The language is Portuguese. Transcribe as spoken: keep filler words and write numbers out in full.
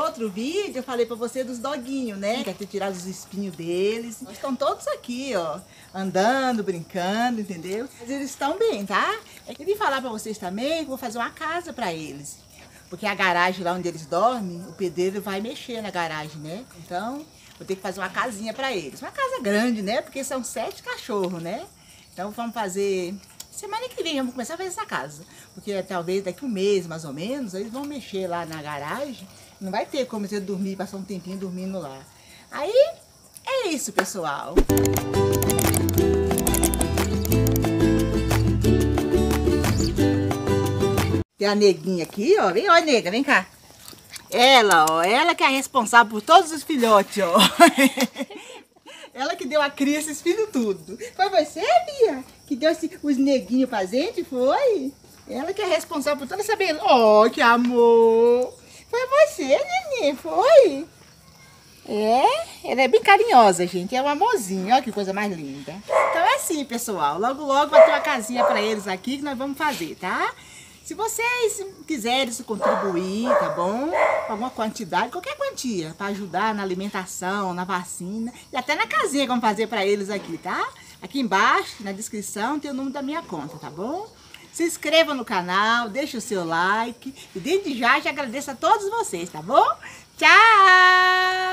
outro vídeo eu falei pra você dos doguinhos, né? Quer ter tirado os espinhos deles. Eles estão todos aqui, ó, andando, brincando, entendeu? Mas eles estão bem, tá? Eu queria falar pra vocês também que vou fazer uma casa pra eles. Porque a garagem lá onde eles dormem, o pedreiro vai mexer na garagem, né? Então, vou ter que fazer uma casinha pra eles. Uma casa grande, né? Porque são sete cachorros, né? Então, vamos fazer... Semana que vem vamos começar a fazer essa casa. Porque talvez daqui um mês, mais ou menos, eles vão mexer lá na garagem. Não vai ter como você dormir, passar um tempinho dormindo lá. Aí, é isso, pessoal. Tem a neguinha aqui, ó. Vem, ó, nega, vem cá. Ela, ó, ela que é a responsável por todos os filhotes, ó. Ela que deu a cria esses filhos tudo. Foi você, Bia? Que deu esse, os neguinhos pra gente, foi? Ela que é responsável por toda essa beleza. Oh, que amor! Foi você, neném, foi? É, ela é bem carinhosa, gente. É um amorzinho, olha que coisa mais linda. Então é assim, pessoal. Logo, logo vai ter uma casinha pra eles aqui que nós vamos fazer, tá? Se vocês quiserem se contribuir, tá bom? Com alguma quantidade, qualquer quantia, para ajudar na alimentação, na vacina e até na casinha que vamos fazer para eles aqui, tá? Aqui embaixo, na descrição, tem o número da minha conta, tá bom? Se inscreva no canal, deixe o seu like e desde já já agradeço a todos vocês, tá bom? Tchau!